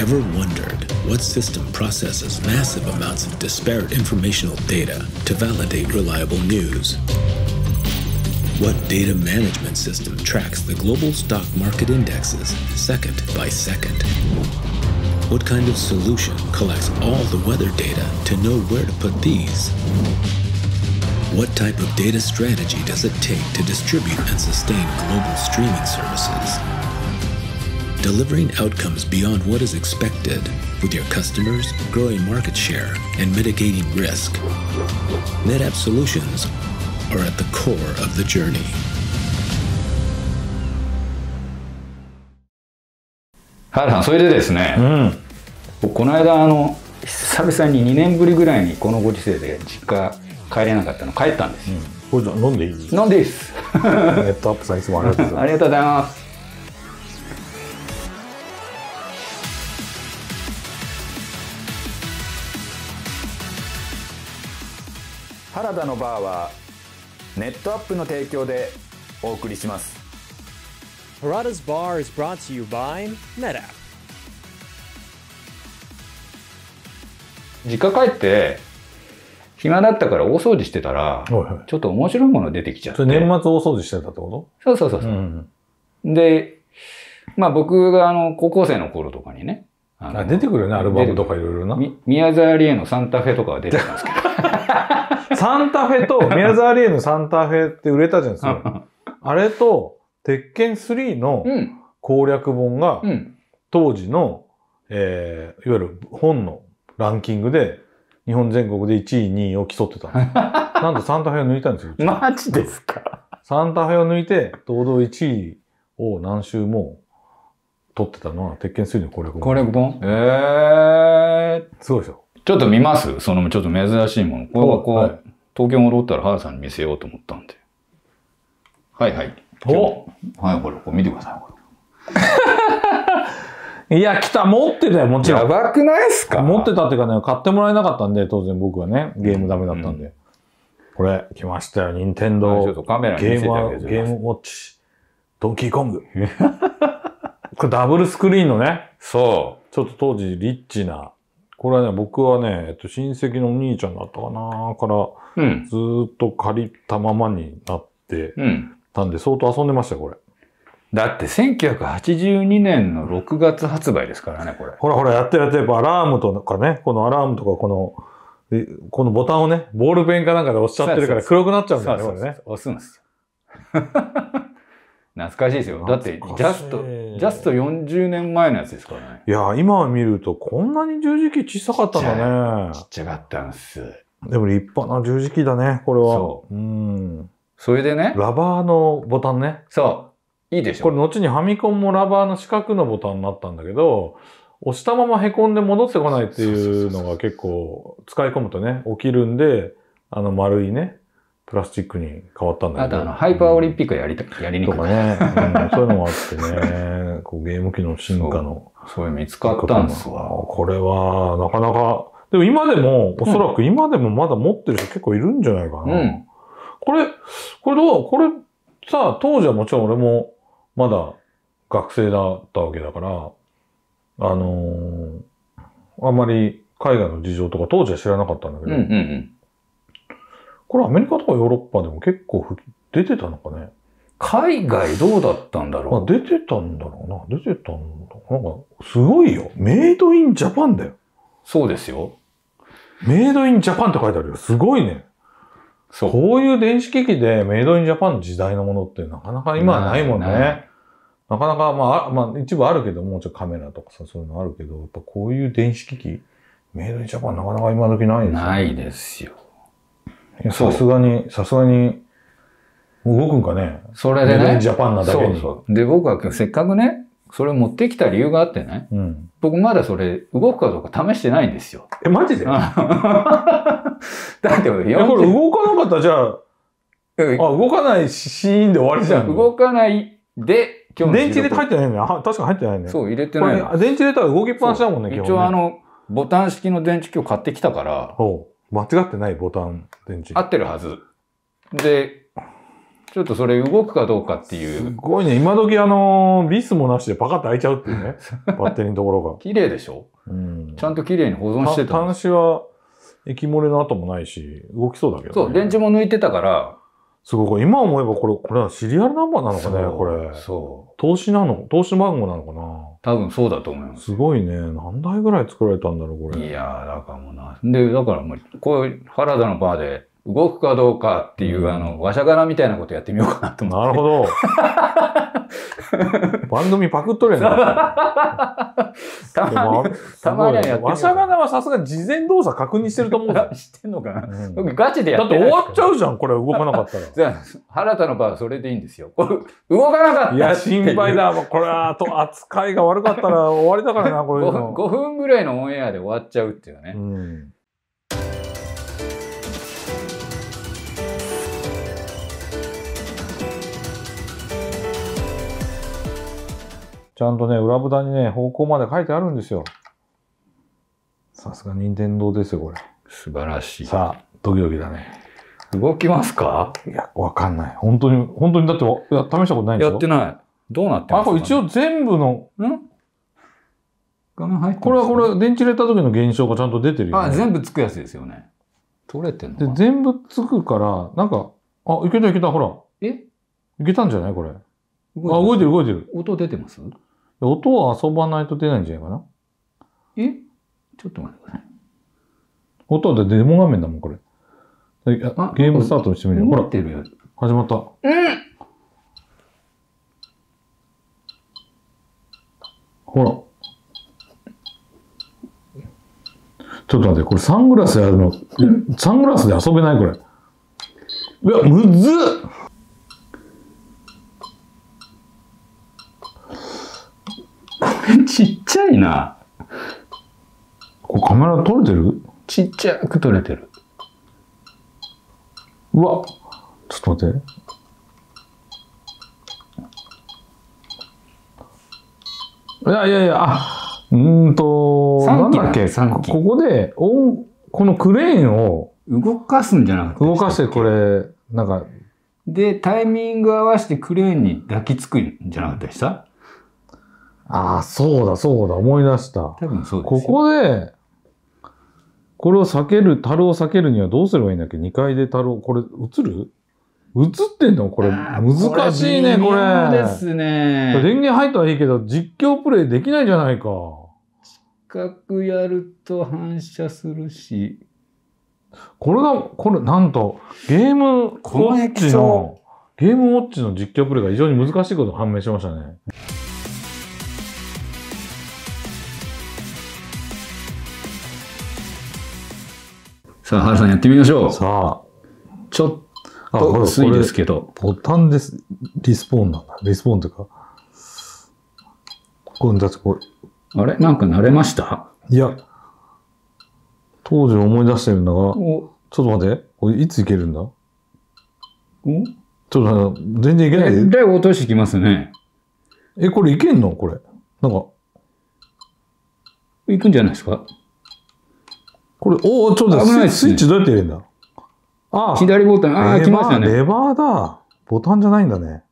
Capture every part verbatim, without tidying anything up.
Ever wondered what system processes massive amounts of disparate informational data to validate reliable news? What data management system tracks the global stock market indexes second by second? What kind of solution collects all the weather data to know where to put these? What type of data strategy does it take to distribute and sustain global streaming services? Delivering outcomes beyond what is expected with your customers, growing market share, and mitigating risk. NetApp solutions are at the core of the journey. 原さん、それでですね、うん、この間あの久々ににねんぶりぐらいにこのご時世で実家帰れなかったの帰ったんですよ。 これじゃ飲んでいい？ 飲んでいいです。 ネットアップさんいつもありがとうございます。 ありがとうございます。原田のバーはネットアップの提供でお送りします。 Harada's Bar is brought to you by NetApp。 実家帰って暇だったから大掃除してたら、はいはい、ちょっと面白いもの出てきちゃって。 それ年末大掃除してたってこと？ そうそうそうそう、うん、で、まあ僕があの高校生の頃とかにね、 ああ出てくるよね、アルバムとかいろいろな。 宮沢りえのサンタフェとかは出てたんですけど。 サンタフェと、宮沢りえのサンタフェって売れたじゃないですか。あれと、鉄拳スリーの攻略本が、当時の、えー、いわゆる本のランキングで、日本全国でいちい、にいを競ってた。なんとサンタフェを抜いたんですよ。 マジですか？ サンタフェを抜いて、堂々いちいを何周も取ってたのは、鉄拳スリーの攻略本。 攻略本？えー。 すごいでしょ。 ちょっと見ます？そのちょっと珍しいもの。これはこう、はい、東京戻ったら原さんに見せようと思ったんで。はいはい。 おはい、これ、これ見てください。 いや、来た、持ってたよ、もちろん。 やばくないっすか？ 持ってたっていうかね、買ってもらえなかったんで、当然僕はね、ゲームダメだったんで。うん、これ、来ましたよ、任天堂。 ちょっとカメラに見せてあげてください。 ゲームウォッチ、ドンキーコング。これダブルスクリーンのね。 そう。 ちょっと当時リッチな。これはね、僕はね、えっと、親戚のお兄ちゃんだったかなから、うん、ずーっと借りたままになってたんで、相当遊んでましたよ、これ。 だってせんきゅうひゃくはちじゅうにねんのろくがつ発売ですからね、これ。 ほらほら、やってるやってる。アラームとかね、このアラームとか、この、このボタンをね、ボールペンかなんかで押しちゃってるから黒くなっちゃうんだよね、これね。 押すんですよ。懐かしいですよ。だって、ジャスト、ジャストよんじゅうねんまえのやつですからね。 いや、今見るとこんなに十字キ小さかったんだね。 ちっちゃかったんです。 でも立派な十字キだね、これは。 そう。 うん。 それでね。 ラバーのボタンね。 そう。いいでしょ。 これ後にファミコンもラバーの四角のボタンになったんだけど、押したまま凹んで戻ってこないっていうのが結構使い込むとね、起きるんで、あの丸いね、プラスチックに変わったんだけど。 あとあの、ハイパーオリンピックやりた、やりにくい。 とかね、うん。そういうのもあってね、こうゲーム機の進化の。 そういう見つかったんですわ。 これは、なかなか、でも今でも、おそらく今でもまだ持ってる人結構いるんじゃないかな。うん、これ、これどうこれさ、当時はもちろん俺もまだ学生だったわけだから、あのー、あんまり海外の事情とか当時は知らなかったんだけど、うんうんうん、これアメリカとかヨーロッパでも結構出てたのかね。 海外どうだったんだろう。 まあ、出てたんだろうな。出てたんだ。なんか、すごいよ。メイドインジャパンだよ。 そうですよ。 メイドインジャパンって書いてあるよ。すごいね。そう。こういう電子機器でメイドインジャパンの時代のものってなかなか今はないもんね。な, なかなか、まあ、まあ、一部あるけど、もうちょっとカメラとかさ、そういうのあるけど、やっぱこういう電子機器、メイドインジャパンなかなか今時ないですよ。 ないですよ。 さすがに、さすがに、動くんかね。 それでね。 メイドインジャパンなだけに。 そうそう。で、僕はせっかくね、それを持ってきた理由があってね。うん、僕まだそれ動くかどうか試してないんですよ。 え、マジで？だってこれ、 これ動かなかったらじゃあ、あ、動かないシーンで終わりじゃん。 動かないで、 今日の電池入れて入ってないね。確か入ってないね。 そう、入れてない。 これ電池入れたら動きっぱなしだもんね、 今日、ね。一応あの、ボタン式の電池今日買ってきたから。 間違ってないボタン電池。 合ってるはず。で、 ちょっとそれ動くかどうかっていすう。 ごいね。今時あのー、ビスもなしでパカッと開いちゃうっていうね。バッテリーのところが。 綺麗でしょ、 うん、 ちゃんと綺麗に保存してた。 端子は液漏れの跡もないし、動きそうだけどね。 そう、電池も抜いてたから。 すごい。今思えばこれ、これはシリアルナンバーなのかね、これ。 そう。 投資なの投資番号なのかな。 多分そうだと思います。 すごいね。何台ぐらい作られたんだろう、これ。 いやー、だからもうな。で、だからもう、こういう原田のバーで動くかどうかっていう、うん、あの、わしゃがらみたいなことやってみようかなと思って。 なるほど。番組パクっとるやん。 たまに、たまにはやってみよう。 わしゃがらはさすが事前動作確認してると思うぞ。 してんのかな、 うん、 僕ガチでやってだって終わっちゃうじゃん、これ動かなかったら。 じゃあ、原田の場合はそれでいいんですよ。これ、動かなかった。 いや、心配だ。これは、と、扱いが悪かったら終わりだからな、これ。 ごふん、ごふんぐらいのオンエアで終わっちゃうっていうね。 うん。ちゃんとね、裏蓋にね、方向まで書いてあるんですよ。さすが任天堂ですよ、これ。 素晴らしい。 さあ、ドキドキだね。 動きますか？ いや、わかんない。本当に、本当にだって、いや、試したことないんですよ。 やってない。どうなってますか、ね？ あ、これ一応全部の、 ん画面入ってます、ね、 これはこれ、電池入れた時の現象がちゃんと出てるよ、ね。 あ、全部つくやつですよね。取れてんのかな？ で、全部つくから、なんか、あ、いけたいけた、ほら。 えいけたんじゃないこれ。あ、動いてる動いてる。 音出てます？ 音は遊ばないと出ないんじゃないかな。 えちょっと待ってください。 音はデモ画面だもん、これ。ゲームスタートしてみるよ。ほら、始まった。 うんほら。ちょっと待って、これサングラスやるの、サングラスで遊べないこれ。うわ、むずっちっちゃいな。 これカメラ撮れてる？ ちっちゃく撮れてる。 うわ、ちょっと待って。いやいやいや、あ、うーんと、なんだっけ、ここで、おこのクレーンを動かすんじゃなくて。 動かしてこれ、なんか。 で、タイミング合わせてクレーンに抱きつくんじゃなかったでした？ ああ、そうだ、そうだ、思い出した。 多分そうです。 ここで、これを避ける、樽を避けるにはどうすればいいんだっけ？ に 階で樽を、これ、映る？映ってんのこれ、難しいね、これ。 そうですね。 電源入ったらいいけど、実況プレイできないじゃないか。 近くやると反射するし。 これが、これ、なんと、ゲームウォッチの、ゲームウォッチの実況プレイが非常に難しいことが判明しましたね。 さあ、原さんやってみましょう。 さあ。 ちょっと薄いですけど。 ボタンです。リスポーンなんだ。リスポーンというか。これ、だってこれ。 あれなんか慣れました？ いや。当時思い出してるんだが。ちょっと待って。これいついけるんだ？おちょっと全然いけないで。 だいぶ落としてきますね。 え、これいけんのこれ。なんか。 いくんじゃないですか？ これ、おお、ちょっと待って、スイッチどうやって入れるんだ？ああ。 左ボタン、ああ、来ましたね。 レバーだ。ボタンじゃないんだね。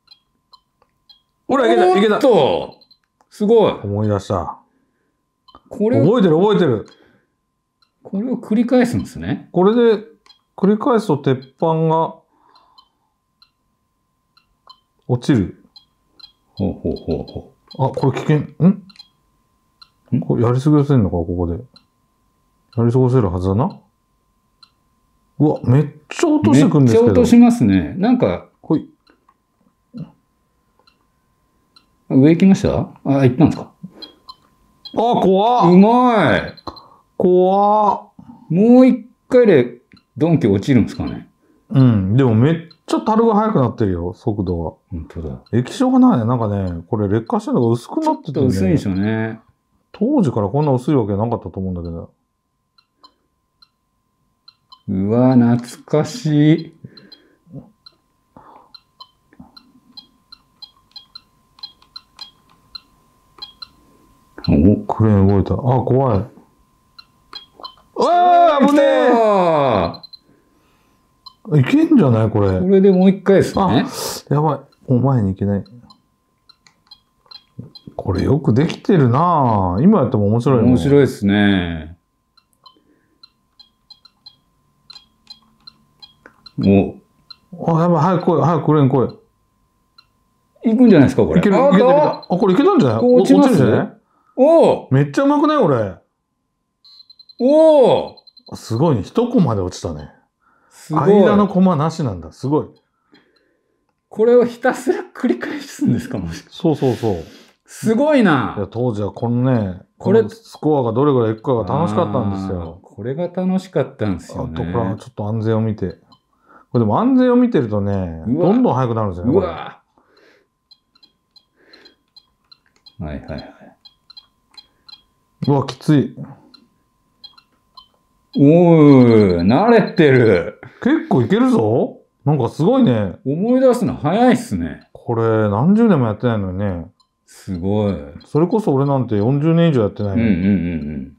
ほら、いけた、いけた。 おっとすごい。 思い出した。 これ覚えてる、覚えてる。 これを繰り返すんですね。 これで、繰り返すと鉄板が、落ちる。 ほうほうほうほう。あ、これ危険。んんこれやり過ごせんのか、ここで。やり過ごせるはずだな。うわ、めっちゃ落としてくんですけど。 めっちゃ落としますね。なんか、 ほい。 上行きました？あ、行ったんですか？ あ、怖っ。 うまい。 怖っ。 もう一回でドンキ落ちるんですかね？ うん。でもめっちゃ樽が速くなってるよ、速度が。 本当だ。 液晶がないね。なんかね、これ劣化してるのが薄くなってて、ね。 ちょっと薄いんでしょうね。 当時からこんな薄いわけなかったと思うんだけど。 うわ、懐かしい。 お、クレーン動いた。あ、怖い。うわー、危ねえ。 いけんじゃないこれ。 これでもう一回ですね。 やばい。もう前に行けない。これよくできてるなぁ。今やっても面白いもん。 面白いですね。もう。あ、やばい。早く来い。早く来れん来い。 い。行くんじゃないですか、これ。 いける、いける、いける。あ、これいけたんじゃない？ こう落ちます落ちるんじゃない？ おおめっちゃうまくないこれ。 おおすごいね。一コマで落ちたね。 すごい。 間のコマなしなんだ。すごい。 これをひたすら繰り返すんですかもしかして。 そうそうそう。 すごいな。 いや、当時はこのね、 これこのスコアがどれぐらいいくかが楽しかったんですよ。 これが楽しかったんですよね。 あとこれはちょっと安全を見て。これでも安全を見てるとね、どんどん速くなるんですよね。 うわはいはいはい。 うわ、きつい。 おー、慣れてる。 結構いけるぞ。なんかすごいね。 思い出すの早いっすね。 これ何十年もやってないのにね。 すごい。 それこそ俺なんてよんじゅうねん以上やってないのに。 うんうんうん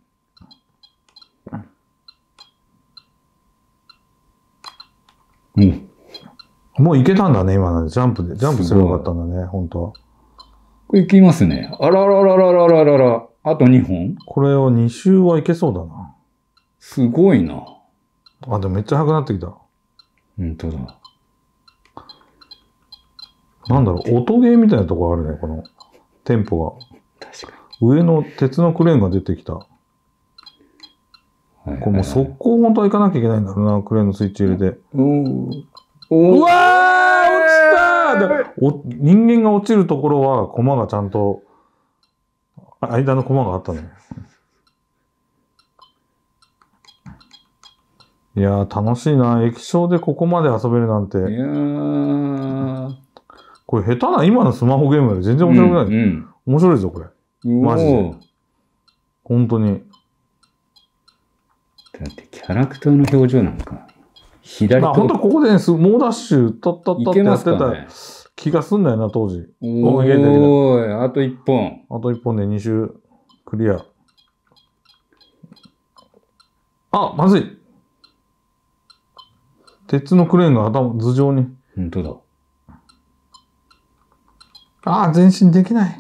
うん。うん。 もういけたんだね、今ので。ジャンプで。ジャンプすればよかったんだね、本当は。 これいきますね。あらららららららら。あとにほん？ これをに周はいけそうだな。 すごいな。 あ、でもめっちゃ速くなってきた。 本当だ。 なんだろう、音ゲーみたいなとこあるね、このテンポが。 確か上の鉄のクレーンが出てきた。 に。 これもう速攻本当は行かなきゃいけないんだろうな、クレーンのスイッチ入れて。 おーおうわー落ちたーお人間が落ちるところは、コマがちゃんと、間のコマがあったね。いやー、楽しいな。液晶でここまで遊べるなんて。 いやー。 これ下手な今のスマホゲームより全然面白くない。 うんうん面白いぞ、これ。マジで。本当に。 だってキャラクターの表情なんか、左まあ、本当ここでね、す猛ダッシュ、タッタッタってやってたね、 気がすんだよな、当時。 おーい、あと一本。 あと一本でに周クリア。あ、まずい。鉄のクレーンが頭、頭上に。 本当だ。 ああ、前進できない。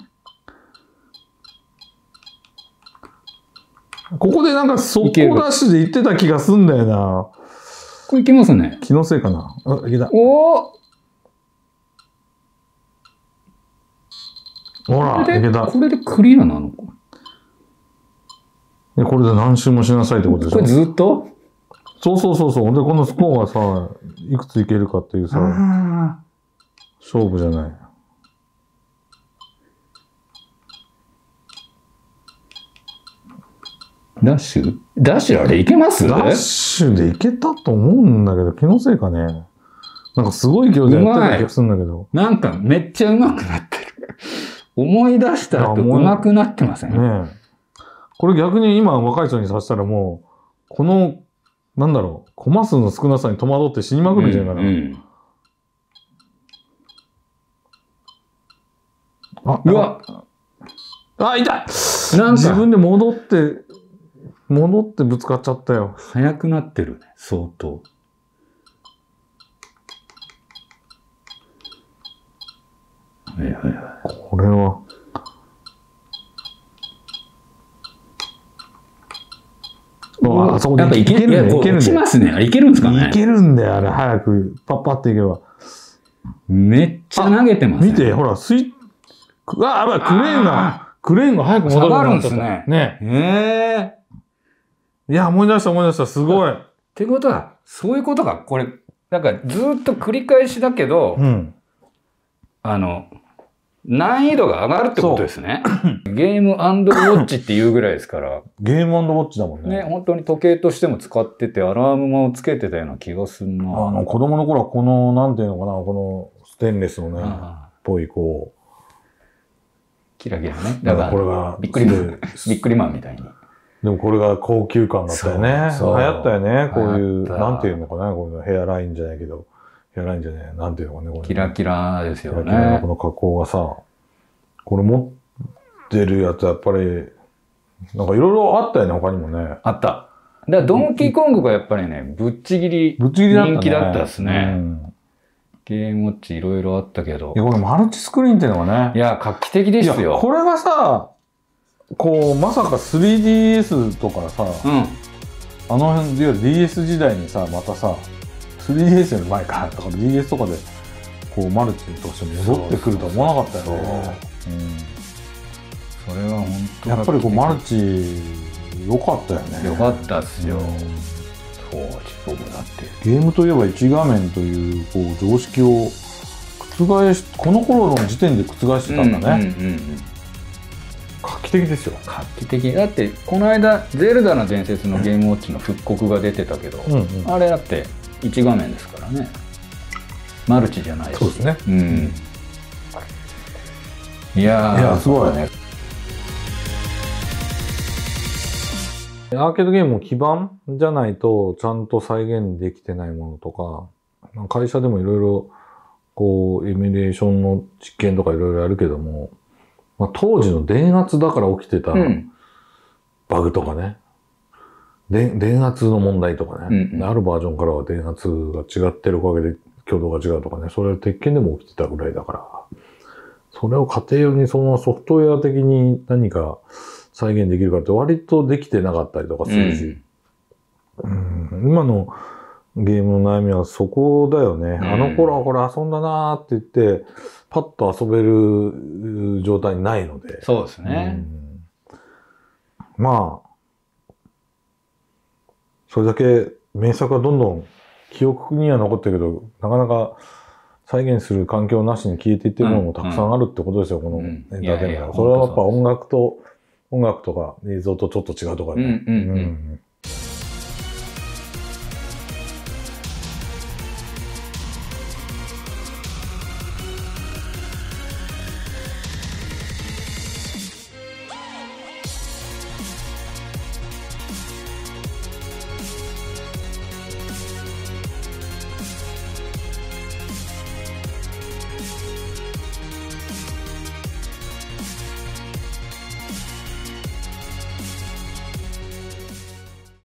ここでなんか速攻ダッシュで行ってた気がすんだよな。 これいけますね。 気のせいかな。あ、いけた。 おおほら、いけた。 これでクリアなのか。 でこれで何周もしなさいってことでしょ。 これずっとそうそうそうそう。で、このスコアがさ、いくついけるかっていうさ、勝負じゃない。 ダッシュダッシュあれいけますダッシュでいけたと思うんだけど、気のせいかね。なんかすごい勢いでやってた気がするんだけど。 なんかめっちゃ上手くなってる。思い出したら上手くなってませんね。 ねえ。これ逆に今若い人にさせたらもう、この、なんだろう、コマ数の少なさに戸惑って死にまくるんじゃないかな。 うんうんあ、 うわあ、痛いなんか自分で戻って、戻ってぶつかっちゃったよ。 速くなってるね、相当。はいはいはい。 これは。あ、あそこでやっぱいけるんだよ。いけるんますね。いけるんですかね。 いけるんだよ、あれ。早く、パッパっていけば。 めっちゃ投げてますね。 見て、ほら、スイッ、あ、やばい、クレーンが、クレーンが早く戻る下がるんですね。 ね。 へえ。 いや、思い出した思い出した。すごい。 ってことは、そういうことか。これ、なんかずっと繰り返しだけど、 うん。 あの、難易度が上がるってことですね。ゲーム&ウォッチっていうぐらいですから。 ゲーム&ウォッチだもんね。 ね、本当に時計としても使ってて、アラームもつけてたような気がするな。 あの、子供の頃はこの、なんていうのかな、このステンレスのね、 あぽい、こう。 キラキラね。だから、 これが、 びっくりマン、びっくりマンみたいに。 でもこれが高級感だったよね。 そうそう流行ったよね。こういう、 流行ったなんていうのかな、こういうのヘアラインじゃないけど、ヘアラインじゃない、なんていうのかね、これ、ね。 キラキラですよキラキラのねこ。の加工がさ、これ持ってるやつやっぱり、なんかいろいろあったよね、他にもね。 あった。 からドンキーコングがやっぱりね、ぶっちぎりぶっちぎりだったね。 人気だったですね。 うん、 ゲームウォッチいろいろあったけど。 いや、これマルチスクリーンっていうのがね。 いや、画期的ですよ。 これがさ、こう、まさか スリーディーエス とかさ、うん、あの辺、いわゆる ディーエス 時代にさ、またさ、スリーディーエス より前から、だから ディーエス とかで、こう、マルチとして戻ってくるとは思わなかったよね。 それは本当やっぱりこう、マルチ、良かったよね。 良かったっすよ。当時僕だって。 ゲームといえば一画面という、こう、常識を覆し、この頃の時点で覆してたんだね。うんうんうん、画期的ですよ。 画期的。だってこの間ゼルダの伝説のゲームウォッチの復刻が出てたけど、うんうん、あれだって一画面ですからね。マルチじゃないし。 そうですね。うん。 いやー、 いやすごいね。アーケードゲームも基盤じゃないとちゃんと再現できてないものとか、会社でもいろいろこうエミュレーションの実験とかいろいろやるけども。まあ、当時の電圧だから起きてたバグとかね、うん、で電圧の問題とかね、うんうん、あるバージョンからは電圧が違ってるおかげで挙動が違うとかね、それは鉄拳でも起きてたぐらいだから、それを家庭用にそのソフトウェア的に何か再現できるかって割とできてなかったりとかするし、うん、うん、今のゲームの悩みはそこだよね。うん、あの頃はこれ遊んだなーって言って、パッと遊べる状態にないので。 そうですね。 うん、まあ、それだけ名作はどんどん記憶には残ってるけど、なかなか再現する環境なしに消えていってるものもたくさんあるってことですよ、うん、このエンターテインメント。それはやっぱ音楽と、音楽とか映像とちょっと違うとかね。うんうんうん